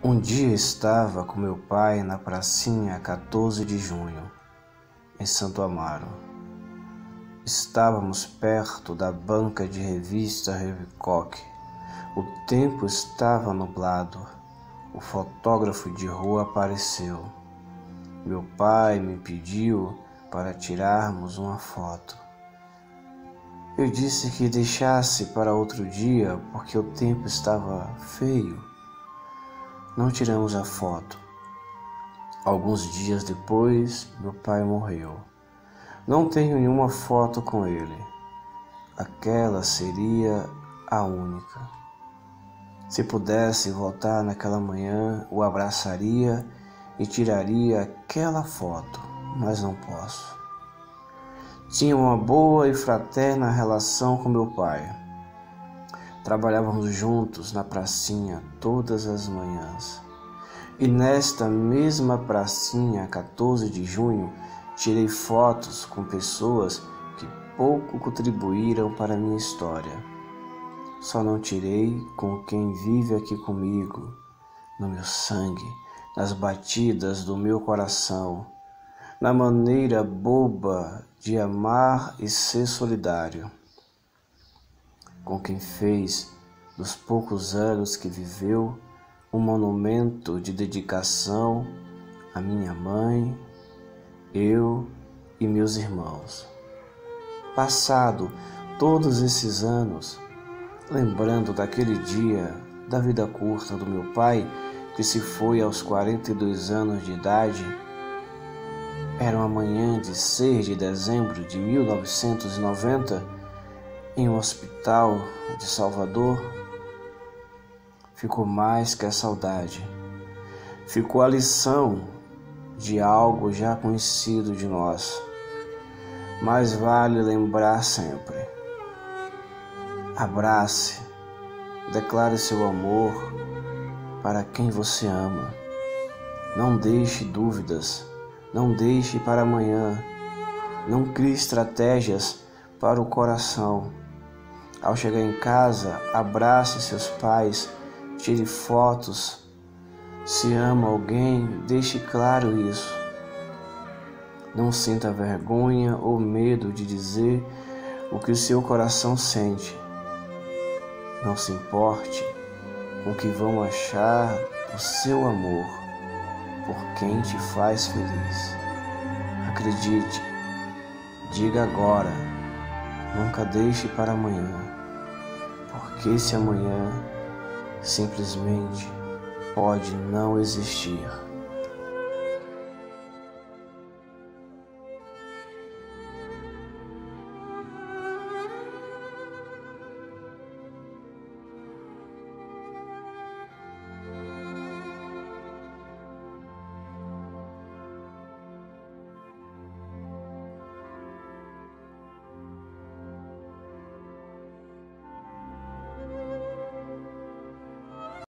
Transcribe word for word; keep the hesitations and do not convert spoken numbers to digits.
Um dia estava com meu pai na pracinha quatorze de junho, em Santo Amaro. Estávamos perto da banca de revista Revicoque. O tempo estava nublado. O fotógrafo de rua apareceu. Meu pai me pediu para tirarmos uma foto. Eu disse que deixasse para outro dia porque o tempo estava feio. Não tiramos a foto. Alguns dias depois, meu pai morreu. Não tenho nenhuma foto com ele. Aquela seria a única. Se pudesse voltar naquela manhã, o abraçaria e tiraria aquela foto, mas não posso. Tinha uma boa e fraterna relação com meu pai. Trabalhávamos juntos na pracinha todas as manhãs. E nesta mesma pracinha, quatorze de junho, tirei fotos com pessoas que pouco contribuíram para a minha história. Só não tirei com quem vive aqui comigo, no meu sangue, nas batidas do meu coração, na maneira boba de amar e ser solidário. Com quem fez, dos poucos anos que viveu, um monumento de dedicação à minha mãe, eu e meus irmãos. Passado todos esses anos, lembrando daquele dia da vida curta do meu pai, que se foi aos quarenta e dois anos de idade, era uma manhã de seis de dezembro de mil novecentos e noventa, em um hospital de Salvador, ficou mais que a saudade. Ficou a lição de algo já conhecido de nós. Mas vale lembrar sempre. Abrace, declare seu amor para quem você ama. Não deixe dúvidas, não deixe para amanhã. Não crie estratégias para o coração. Ao chegar em casa, abrace seus pais, tire fotos. Se ama alguém, deixe claro isso. Não sinta vergonha ou medo de dizer o que o seu coração sente. Não se importe com o que vão achar do seu amor por quem te faz feliz. Acredite, diga agora, nunca deixe para amanhã. Porque esse amanhã simplesmente pode não existir.